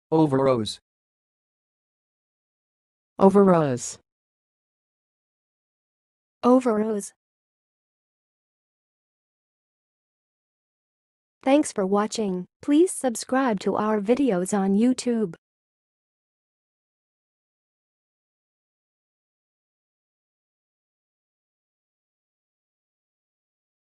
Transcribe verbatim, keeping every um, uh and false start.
overrose, overrose, overrose. Thanks for watching. Please subscribe to our videos on YouTube.